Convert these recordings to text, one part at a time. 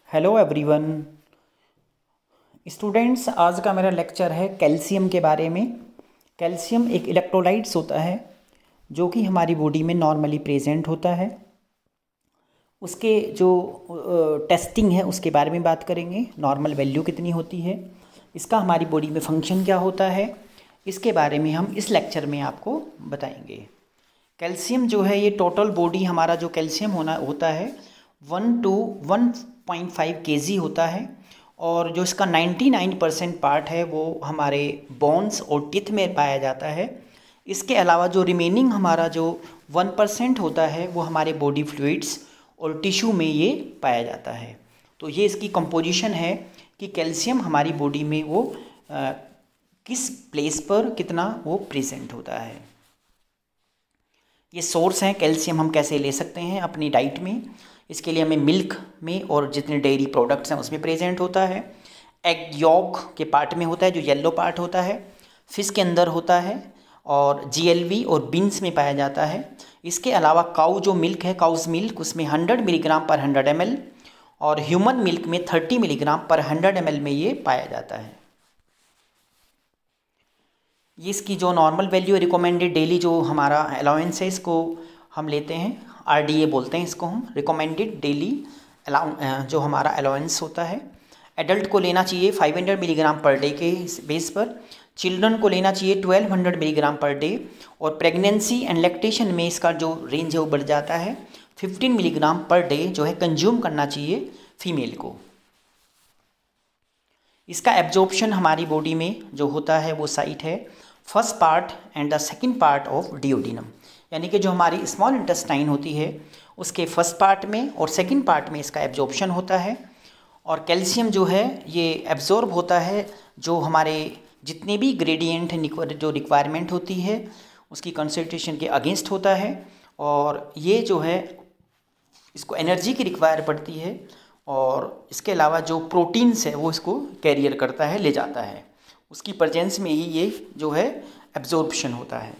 Hello everyone students, आज का मेरा लेक्चर है कैल्शियम के बारे में। कैल्शियम एक इलेक्ट्रोलाइट्स होता है जो कि हमारी बॉडी में नॉर्मली प्रेजेंट होता है। उसके जो टेस्टिंग है उसके बारे में बात करेंगे। नॉर्मल वैल्यू कितनी होती है, इसका हमारी बॉडी में फंक्शन क्या होता है, इसके बारे में हम इस लेक्चर में आपको बताएंगे। कैल्शियम जो है ये टोटल बॉडी हमारा जो कैल्शियम होता है 1 to 1.5 kg होता है। और जो इसका 99% पार्ट है वो हमारे बोन्स और टीथ में पाया जाता है। इसके अलावा जो रिमेनिंग हमारा जो 1% होता है वो हमारे बॉडी फ्लूइड्स और टिश्यू में ये पाया जाता है। तो ये इसकी कंपोजिशन है कि कैल्शियम हमारी बॉडी में वो किस प्लेस पर कितना वो प्रेजेंट होता है। ये सोर्स हैं कैल्शियम हम कैसे ले सकते हैं अपनी डाइट में। इसके लिए हमें मिल्क में और जितने डेयरी प्रोडक्ट्स हैं उसमें प्रेजेंट होता है। एग यॉक के पार्ट में होता है जो येलो पार्ट होता है। फिश के अंदर होता है और जीएलवी और बीन्स में पाया जाता है। इसके अलावा काऊ जो मिल्क है, काउस मिल्क, उसमें 100 मिलीग्राम पर 100 ml और ह्यूमन मिल्क में 30 मिलीग्राम पर 100 ml में ये पाया जाता है। ये इसकी जो नॉर्मल वैल्यू है रिकमेंडेड डेली जो हमारा अलाउंस है इसको हम लेते हैं, आरडीए बोलते हैं इसको हम, रिकमेंडेड डेली जो हमारा अलाउंस होता है। एडल्ट को लेना चाहिए 500 मिलीग्राम पर डे के बेस पर। चिल्ड्रन को लेना चाहिए 1200 मिलीग्राम पर डे। और प्रेगनेंसी एंड लैक्टेशन में इसका जो रेंज है वो बढ़ जाता है। 15 मिलीग्राम पर डे जो है कंज्यूम करना चाहिए फीमेल को। इसका एब्जॉर्प्शन हमारी बॉडी में जो होता है वो साइट है first part and the second part of duodenum, यानी कि जो हमारी स्मॉल इंटेस्टाइन होती है उसके फर्स्ट पार्ट में और सेकंड पार्ट में इसका एब्जॉर्प्शन होता है। और कैल्शियम जो है ये एब्जॉर्ब होता है जो हमारे जितने भी ग्रेडियंट जो रिक्वायरमेंट होती है उसकी कंसंट्रेशन के अगेंस्ट होता है। और ये जो है इसको एनर्जी की रिक्वायर पड़ती है और इसके अलावा जो प्रोटीन्स है वो इसको कैरियर करता है, ले जाता है। उसकी प्रेजेंस में ही ये जो है एब्जॉर्प्शन होता है।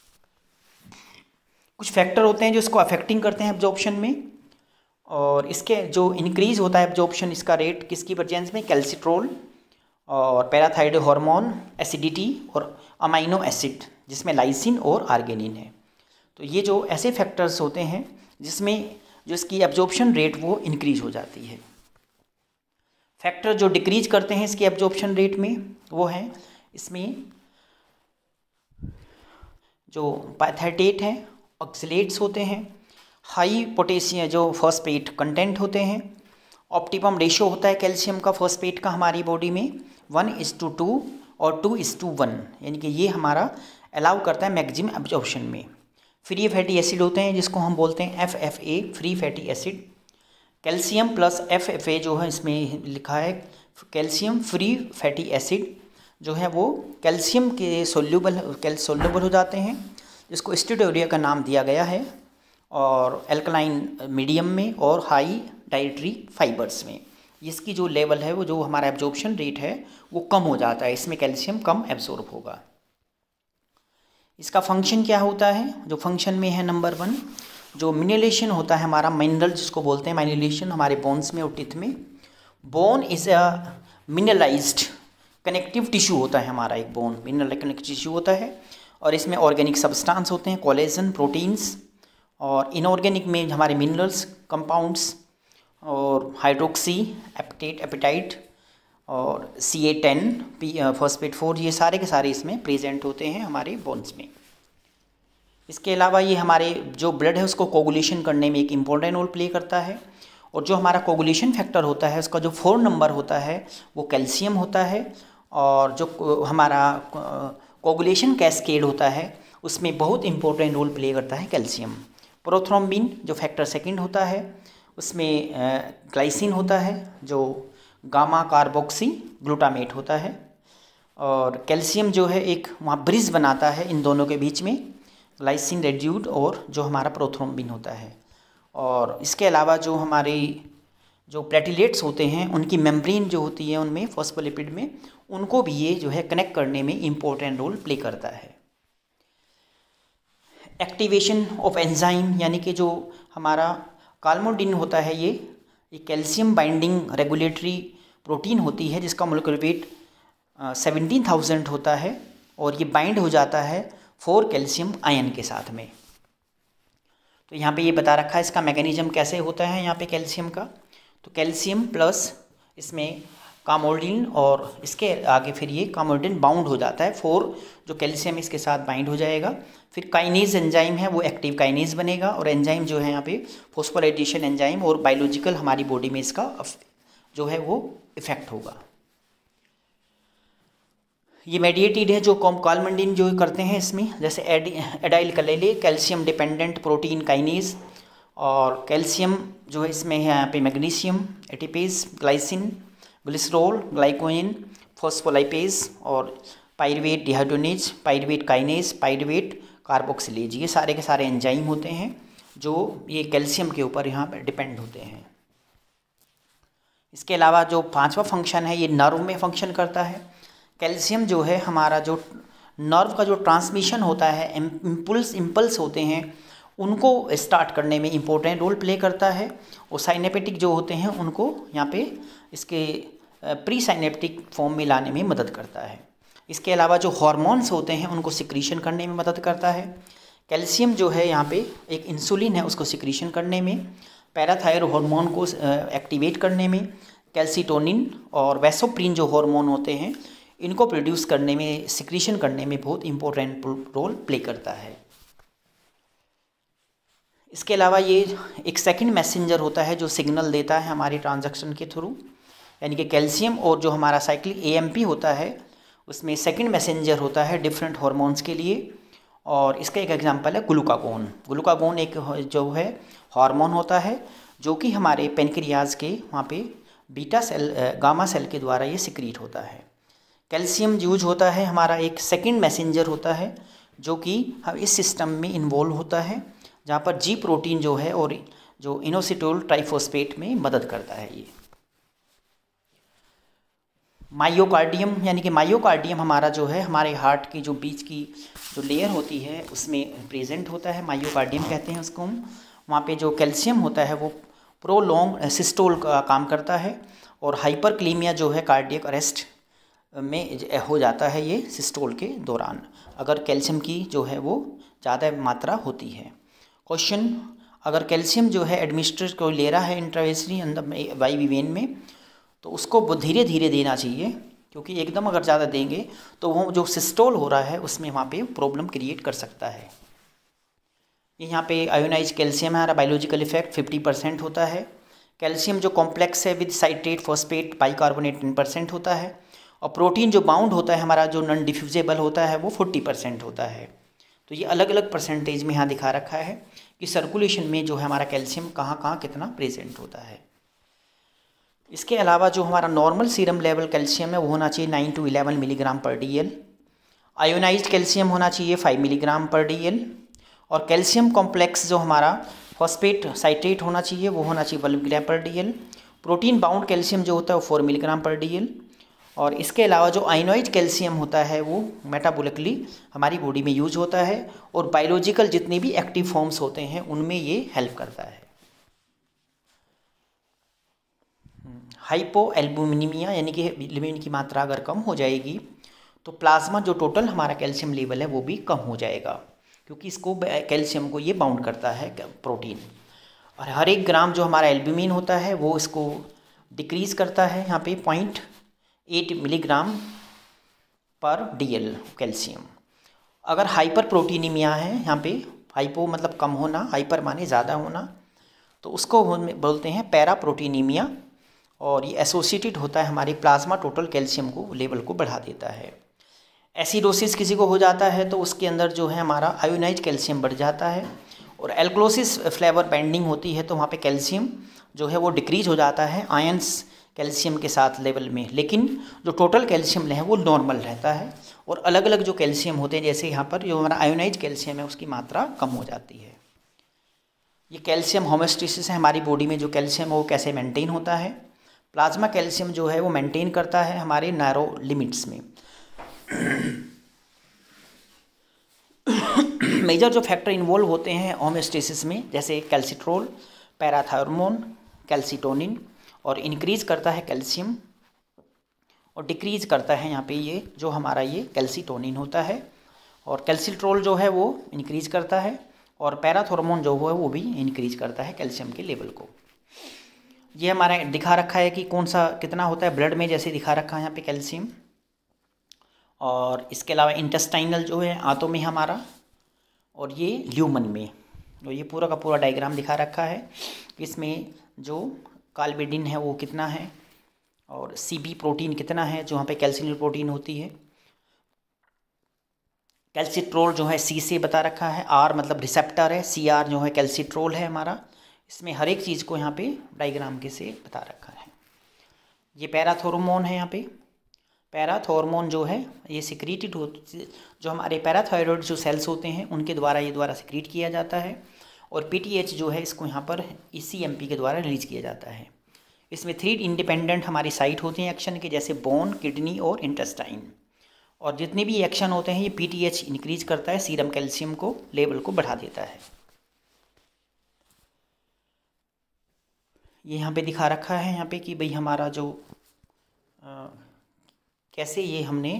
कुछ फैक्टर होते हैं जो इसको अफेक्टिंग करते हैं एब्जॉर्प्शन में। और इसके जो इंक्रीज़ होता है एब्जॉर्प्शन इसका रेट किसकी प्रेजेंस में, कैल्सिट्रोल और पैराथायरॉइड हार्मोन, एसिडिटी और अमाइनो एसिड जिसमें लाइसिन और आर्गिनिन है। तो ये जो ऐसे फैक्टर्स होते हैं जिसमें जो इसकी एब्जॉर्प्शन रेट वो इंक्रीज हो जाती है। फैक्टर जो डिक्रीज करते हैं इसकी एब्जॉर्प्शन रेट में वो है इसमें जो पाइथेटेट हैं, ऑक्सलेट्स होते हैं, हाई पोटेशियम जो फॉस्फेट कंटेंट होते हैं। ऑप्टिमम रेशियो होता है कैल्शियम का फॉस्फेट का हमारी बॉडी में 1:2 और 2:1, यानी कि ये हमारा अलाउ करता है मैक्सिमम एब्जॉर्प्शन में। फ्री फैटी एसिड होते हैं जिसको हम बोलते हैं FFA, free fatty acid. Calcium plus FFA जो है इसमें लिखा है कैल्शियम फ्री फैटी एसिड जो है वो कैल्शियम के सोल्यूबल हो जाते हैं, जिसको स्टीरोडिया का नाम दिया गया है। और एल्कलाइन मीडियम में और हाई डाइटरी फाइबर्स में इसकी जो लेवल है वो जो हमारा एब्जॉर्प्शन रेट है वो कम हो जाता है, इसमें कैल्शियम कम एब्जॉर्ब होगा। इसका फंक्शन क्या होता है, जो फंक्शन में है नंबर 1 जो मिनरलेशन होता है हमारा, मिनरल जिसको बोलते हैं माइनरलेशन हमारे बोन्स में और टीथ में। Bone is a mineralized connective tissue होता है हमारा, एक बोन मिनरल कनेक्टिव टिश्यू होता है। और इसमें ऑर्गेनिक सब्सटेंस होते हैं, कोलेजन, प्रोटीन्स। और इनऑर्गेनिक में हमारे मिनरल्स, कंपाउंड्स और हाइड्रोक्सी एपेटाइट और CA10 फॉस्फेट 4, ये सारे के सारे इसमें प्रेजेंट होते हैं हमारे बोन्स में। इसके अलावा ये हमारे जो ब्लड है उसको कोगुलेशन करने में एक इम्पोर्टेंट रोल प्ले करता है। और जो हमारा कोगुलेशन फैक्टर होता है उसका जो 4 नंबर होता है वो कैल्शियम होता है। और जो हमारा कोगुलेशन कैस्केड होता है उसमें बहुत इंपॉर्टेंट रोल प्ले करता है कैल्शियम। प्रोथ्रोम्बिन जो फैक्टर 2 होता है उसमें ग्लाइसिन होता है जो गामा कार्बोक्सी ग्लूटामेट होता है। और कैल्शियम जो है एक वहाँ ब्रिज बनाता है इन दोनों के बीच में, ग्लाइसिन रेड्यूड और जो हमारा प्रोथ्रोम्बिन होता है। और इसके अलावा जो हमारे जो प्लेटिलेट्स होते हैं उनकी मेम्ब्रेन जो होती है उनमें फॉस्फोलिपिड में, उनको भी ये जो है कनेक्ट करने में इम्पोर्टेंट रोल प्ले करता है। एक्टिवेशन ऑफ एंजाइम, यानी कि जो हमारा काल्मोडिन होता है ये ये कैल्शियम बाइंडिंग रेगुलेटरी प्रोटीन होती है जिसका मोलेक्युलर वेट 17,000 होता है और ये बाइंड हो जाता है 4 कैल्शियम आयन के साथ में। तो यहाँ पे ये बता रखा है इसका मैकेनिज्म कैसे होता है यहाँ पे कैल्शियम का। तो कैल्शियम प्लस इसमें कामोडिन और इसके आगे फिर ये कामोडिन बाउंड हो जाता है 4 जो कैल्शियम इसके साथ बाइंड हो जाएगा। फिर काइनेज एंजाइम है वो एक्टिव काइनेज बनेगा और एंजाइम जो है यहाँ पे फॉस्फोराइलेशन एंजाइम और बायोलॉजिकल हमारी बॉडी में इसका जो है वो इफेक्ट होगा। ये मेडिएटेड है जो कालमंडिन जो करते हैं इसमें, जैसे एडाइल कलेले कैल्शियम डिपेंडेंट प्रोटीन काइनेज, और कैल्शियम जो है इसमें है यहाँ पे मैग्नीशियम एटीपेज, ग्लाइसिन, ग्लिसरॉल, ग्लाइकोइन, फॉस्फोलाइपेज और pyruvate dehydrogenase, pyruvate kinase, pyruvate carboxylase, ये सारे के सारे एंजाइम होते हैं जो ये कैल्शियम के ऊपर यहाँ पर डिपेंड होते हैं। इसके अलावा जो 5वां फंक्शन है ये नर्व में फंक्शन करता है। कैल्शियम जो है हमारा जो नर्व का जो ट्रांसमिशन होता है, इम्पल्स होते हैं उनको स्टार्ट करने में इम्पोर्टेंट रोल प्ले करता है, और साइनेपेटिक जो होते हैं उनको यहाँ पे इसके प्री साइनेप्टिक फॉर्म में लाने में मदद करता है। इसके अलावा जो हार्मोन्स होते हैं उनको सिक्रीशन करने में मदद करता है। कैल्शियम जो है यहाँ पे एक इंसुलिन है उसको सिक्रीशन करने में, पैराथायरॉयड हार्मोन को एक्टिवेट करने में, कैल्सिटोनिन और वैसोप्रिन जो हार्मोन होते हैं इनको प्रोड्यूस करने में, सिक्रीशन करने में बहुत इंपॉर्टेंट रोल प्ले करता है। इसके अलावा ये एक सेकंड मैसेंजर होता है जो सिग्नल देता है हमारे ट्रांजैक्शन के थ्रू, यानी कि कैल्शियम और जो हमारा साइक्लिक AMP होता है उसमें सेकंड मैसेंजर होता है डिफरेंट हार्मोन्स के लिए। और इसका एक एग्जांपल है ग्लूकागोन। ग्लूकागोन एक जो है हार्मोन होता है जो कि हमारे पेनक्रियाज के वहाँ पे बीटा सेल गामा सेल के द्वारा ये सिक्रीट होता है। कैल्शियम यूज होता है हमारा एक सेकंड मैसेंजर होता है जो कि इस सिस्टम में इन्वॉल्व होता है, जहाँ पर G प्रोटीन जो है और जो इनोसिटोल ट्राइफॉस्फेट में मदद करता है। ये मायोकार्डियम, यानी कि मायोकार्डियम हमारा जो है हमारे हार्ट की जो बीच की जो लेयर होती है उसमें प्रेजेंट होता है, मायोकार्डियम कहते हैं उसको हम। वहाँ पे जो कैल्शियम होता है वो प्रोलॉन्ग सिस्टोल का काम करता है, और हाइपरक्लीमिया जो है कार्डियक अरेस्ट में हो जाता है ये सिस्टोल के दौरान, अगर कैल्शियम की जो है वो ज़्यादा मात्रा होती है। क्वेश्चन, अगर कैल्शियम जो है एडमिनिस्ट्रेट को ले रहा है इंट्रावेसली अंदर वाई वेन में तो उसको धीरे धीरे देना चाहिए, क्योंकि एकदम अगर ज़्यादा देंगे तो वो जो सिस्टोल हो रहा है उसमें वहाँ पे प्रॉब्लम क्रिएट कर सकता है। ये यहाँ पे आयोनाइज कैल्शियम है, बायोलॉजिकल इफेक्ट 50% होता है। कैल्शियम जो कॉम्प्लेक्स है विद साइट्रेट फॉस्फेट बाइकार्बोनेट 10% होता है, और प्रोटीन जो बाउंड होता है हमारा जो नॉन डिफ्यूजेबल होता है वो 40% होता है। तो ये अलग अलग परसेंटेज में यहाँ दिखा रखा है कि सर्कुलेशन में जो है हमारा कैल्शियम कहाँ कहाँ कितना प्रेजेंट होता है। इसके अलावा जो हमारा नॉर्मल सीरम लेवल कैल्शियम है वो होना चाहिए 9 to 11 milligram per DL। Ionized calcium होना चाहिए 5 मिलीग्राम पर DL, और कैल्शियम कॉम्प्लेक्स जो हमारा फॉस्फेट साइट्रेट होना चाहिए वो होना चाहिए 12 milligram per DL। Protein bound calcium जो होता है वो 4 मिलीग्राम पर DL। और इसके अलावा जो आयोनाइज्ड कैल्शियम होता है वो मेटाबॉलिकली हमारी बॉडी में यूज होता है, और बायोलॉजिकल जितने भी एक्टिव फॉर्म्स होते हैं उनमें ये हेल्प करता है। हाइपोएल्बुमिनिमिया, यानी कि एल्बुमिन की मात्रा अगर कम हो जाएगी तो प्लाज्मा जो टोटल हमारा कैल्शियम लेवल है वो भी कम हो जाएगा, क्योंकि इसको कैल्शियम को ये बाउंड करता है प्रोटीन। और हर 1 ग्राम जो हमारा एल्बुमिन होता है वो इसको डिक्रीज़ करता है यहाँ पे 0.8 मिलीग्राम पर DL कैल्शियम। अगर हाइपर प्रोटीनीमिया है, यहाँ पे हाइपो मतलब कम होना, हाइपर माने ज़्यादा होना, तो उसको बोलते हैं पैरा प्रोटीनीमिया, और ये एसोसिएटेड होता है हमारे प्लाज्मा टोटल कैल्शियम को लेवल को बढ़ा देता है। एसिडोसिस किसी को हो जाता है तो उसके अंदर जो है हमारा आयोनाइज्ड कैल्शियम बढ़ जाता है, और एल्कलोसिस फ्लेवर बाइंडिंग होती है तो वहाँ पे कैल्शियम जो है वो डिक्रीज हो जाता है आयंस कैल्शियम के साथ लेवल में, लेकिन जो टोटल कैल्शियम है वो नॉर्मल रहता है। और अलग अलग जो कैल्शियम होते हैं, जैसे यहाँ पर जो हमारा आयोनाइज्ड कैल्शियम है उसकी मात्रा कम हो जाती है। ये कैल्शियम होमोस्टेसिस है, हमारी बॉडी में जो कैल्शियम है वो कैसे मेंटेन होता है। प्लाज्मा कैल्शियम जो है वो मेंटेन करता है हमारे नैरो लिमिट्स में। मेजर जो फैक्टर इन्वॉल्व होते हैं होमोस्टेसिस में, जैसे कैल्सिट्रोल, पैराथायरमोन, कैल्सीटोनिन, और इंक्रीज़ करता है कैल्शियम और डिक्रीज़ करता है यहाँ पे ये जो हमारा ये कैल्सीटोनिन होता है। और कैल्सिट्रोल जो है वो इंक्रीज़ करता है, और पैराथॉर्मोन जो है वो भी इंक्रीज़ करता है कैल्शियम के लेवल को। ये हमारा दिखा रखा है कि कौन सा कितना होता है ब्लड में, जैसे दिखा रखा है यहाँ पे कैल्शियम। और इसके अलावा इंटेस्टाइनल जो है आंतों में हमारा, और ये ल्यूमन में। तो ये पूरा का पूरा डायग्राम दिखा रखा है। इसमें जो काल्बिडिन है वो कितना है, और सीबी प्रोटीन कितना है जो यहाँ पे कैल्शियम प्रोटीन होती है। कैल्सिट्रोल जो है सी से बता रखा है, आर मतलब रिसेप्टर है, सी आर जो है कैल्सिट्रोल है हमारा। इसमें हर एक चीज़ को यहाँ पे डायग्राम के से बता रखा है। ये पैराथॉर्मोन है, यहाँ पे पैराथॉर्मोन जो है ये सिक्रीटेड हो, जो हमारे पैराथायरॉयड जो सेल्स होते हैं उनके द्वारा ये द्वारा सिक्रीट किया जाता है। और पीटीएच जो है इसको यहाँ पर ईसीएमपी के द्वारा रिलीज किया जाता है। इसमें 3 इंडिपेंडेंट हमारी साइट होती हैं एक्शन के, जैसे बोन, किडनी और इंटेस्टाइन। और जितने भी एक्शन होते हैं ये पीटीएच इंक्रीज करता है, सीरम कैल्शियम को लेवल को बढ़ा देता है। ये यहाँ पे दिखा रखा है यहाँ पे कि भाई हमारा जो कैसे ये हमने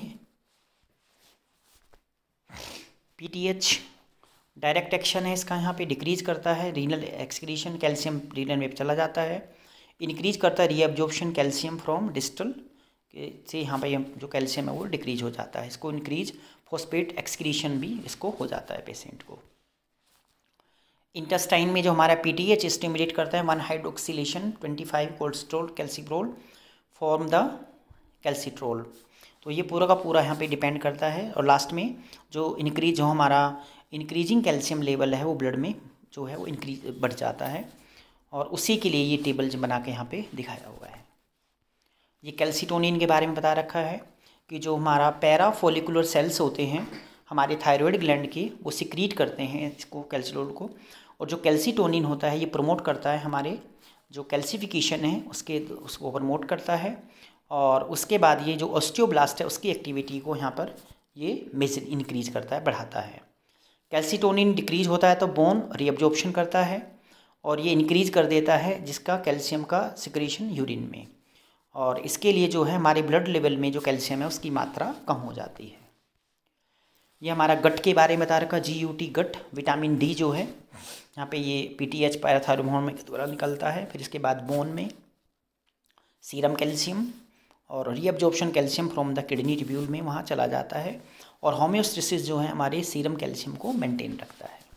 पीटीएच डायरेक्ट एक्शन है इसका, यहाँ पे डिक्रीज करता है रीनल एक्सक्रीशन, कैल्शियम रीनल में चला जाता है। इंक्रीज करता है रीअब्जॉर्प्शन कैल्शियम फ्रॉम डिस्टल से, यहाँ पे जो कैल्शियम है वो डिक्रीज हो जाता है। इसको इंक्रीज फॉस्फेट एक्सक्रीशन भी इसको हो जाता है पेशेंट को। इंटेस्टाइन में जो हमारा पीटीएच स्टिमुलेट करता है 1 hydroxylation 25 cholesterol calcitriol form the calcitriol. तो ये पूरा का पूरा यहाँ पे डिपेंड करता है। और लास्ट में जो हमारा इंक्रीजिंग कैल्शियम लेवल है वो ब्लड में जो है वो इंक्रीज बढ़ जाता है, और उसी के लिए ये टेबल बना के यहाँ पे दिखाया हुआ है। ये कैल्सीटोनिन के बारे में बता रखा है कि जो हमारा पैराफोलिकुलर सेल्स होते हैं हमारे थायराइड ग्लैंड के, वो सिक्रीट करते हैं इसको कैल्सिटोल को। और जो कैल्सीटोनिन होता है ये प्रमोट करता है हमारे जो कैल्सिफिकेशन है उसको प्रमोट करता है। और उसके बाद ये जो ऑस्टियोब्लास्ट है उसकी एक्टिविटी को यहाँ पर ये मेजर इंक्रीज करता है, बढ़ाता है। कैल्सीटोनिन डिक्रीज होता है तो बोन रीअब्जॉर्प्शन करता है, और ये इंक्रीज कर देता है जिसका कैल्शियम का सिक्रीशन यूरिन में। और इसके लिए जो है हमारे ब्लड लेवल में जो कैल्शियम है उसकी मात्रा कम हो जाती है। ये हमारा गट के बारे में बता रखा, GUT गट। विटामिन डी जो है यहाँ पे ये पीटीएच पैराथायरॉयड में के द्वारा निकलता है। फिर इसके बाद बोन में सीरम कैल्शियम और reabsorption calcium from the kidney tubule में वहाँ चला जाता है। और होम्योस्टेसिस जो है हमारे सीरम कैल्शियम को मेंटेन रखता है।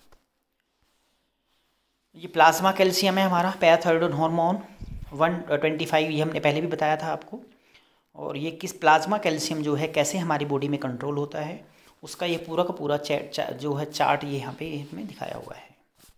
ये प्लाज्मा कैल्शियम है हमारा पैराथायरॉयड हार्मोन 125, ये हमने पहले भी बताया था आपको। और ये किस प्लाज्मा कैल्शियम जो है कैसे हमारी बॉडी में कंट्रोल होता है उसका ये पूरा का पूरा जो है चार्ट ये यहाँ पे इसमें दिखाया हुआ है।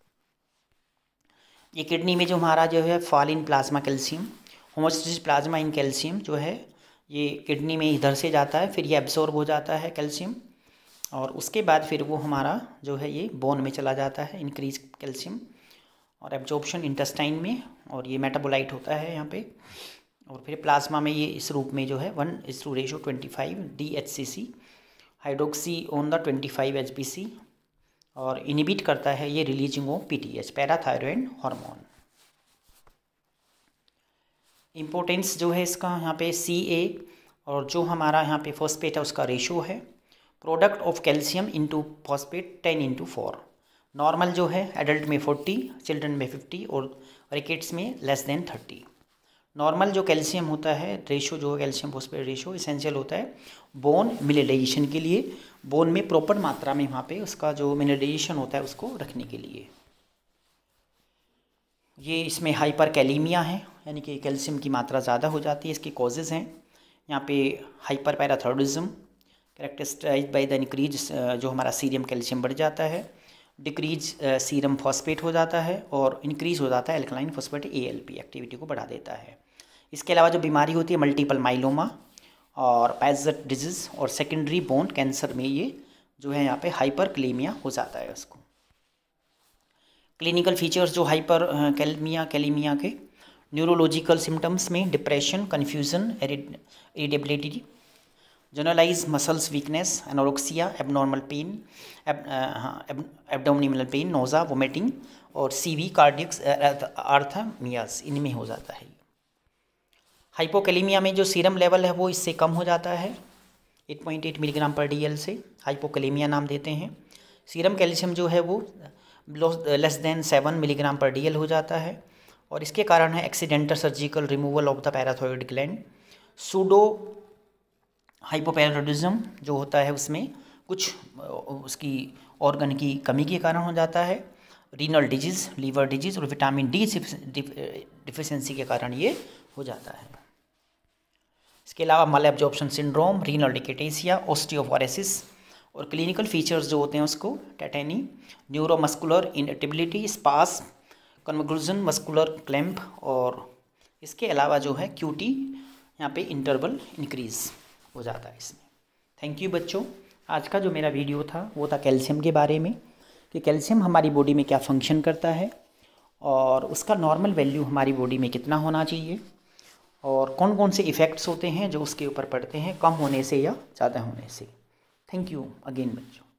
ये किडनी में जो हमारा जो है fall in plasma calcium, homeostasis plasma in calcium जो है ये किडनी में इधर से जाता है, फिर ये एब्जॉर्ब हो जाता है कैल्शियम, और उसके बाद फिर वो हमारा जो है ये बोन में चला जाता है इंक्रीज कैल्शियम, और एब्जॉर्प्शन इंटेस्टाइन में, और ये मेटाबोलाइट होता है यहाँ पे। और फिर प्लाज्मा में ये इस रूप में जो है 1:25 DHCC hydroxy on the 25 HBC, और इनिबिट करता है ये releasing of PTH parathyroid hormone. Importance जो है इसका यहाँ पे CA, और जो हमारा यहाँ पे फॉस्फेट है उसका रेशो है product of calcium into phosphate 10:4। Normal जो है एडल्ट में 40, चिल्ड्रन में 50 और रिकेट्स में लेस देन 30। नॉर्मल जो कैल्शियम होता है रेशो जो कैल्शियम फॉस्फेट रेशो इसेंशियल होता है बोन मिनरलाइजेशन के लिए, बोन में प्रॉपर मात्रा में वहाँ पे उसका जो मिनरलाइजेशन होता है उसको रखने के लिए। ये इसमें हाइपर कैलीमिया है, यानी कि कैल्शियम की मात्रा ज़्यादा हो जाती है। इसके कॉजेज़ हैं यहाँ पे hyper parathyroidism characterized by the increase जो हमारा सीरम कैल्शियम बढ़ जाता है, डिक्रीज सीरम फॉस्फेट हो जाता है, और इंक्रीज हो जाता है एल्कलाइन फॉस्फेट ALP एक्टिविटी को बढ़ा देता है। इसके अलावा जो बीमारी होती है मल्टीपल माइलोमा और पैजट डिजीज़ और सेकेंडरी बोन कैंसर में ये जो है यहाँ पे हाइपर कैलीमिया हो जाता है उसको। क्लिनिकल फीचर्स जो हाइपर कैलीमिया के न्यूरोलॉजिकल सिम्टम्स में depression, confusion, irritability, generalize muscles weakness, anorexia, abnormal pain, abdominal pain, nausea, vomiting, और CV कार्डियक आर्थमियास, इनमें हो जाता है। हाइपोकैलेमिया में जो सीरम लेवल है वो इससे कम हो जाता है, 8.8 मिलीग्राम पर DL से हाइपोकैलेमिया नाम देते हैं। सीरम कैल्शियम जो है वो less than 7 milligram per DL हो जाता है, और इसके कारण है accidental surgical removal of the parathyroid gland. Pseudo hypoparathyroidism जो होता है उसमें कुछ उसकी ऑर्गन की कमी के कारण हो जाता है। रीनल डिजीज़, लीवर डिजीज़ और विटामिन D डिफिशिएंसी के कारण ये हो जाता है। इसके अलावा मल एब्जॉर्प्शन सिंड्रोम, रीनल डिकेटेसिया, ऑस्टियोपोरोसिस, और क्लिनिकल फीचर्स जो होते हैं उसको tetany, neuromuscular inability, spasm, convulsion, muscular clamp, और इसके अलावा जो है QT यहाँ पे इंटरवल इंक्रीज हो जाता है इसमें। थैंक यू बच्चों। आज का जो मेरा वीडियो था वो था कैल्शियम के बारे में, कि कैल्शियम हमारी बॉडी में क्या फंक्शन करता है और उसका नॉर्मल वैल्यू हमारी बॉडी में कितना होना चाहिए, और कौन कौन से इफ़ेक्ट्स होते हैं जो उसके ऊपर पड़ते हैं कम होने से या ज़्यादा होने से। थैंक यू अगेन बच्चों।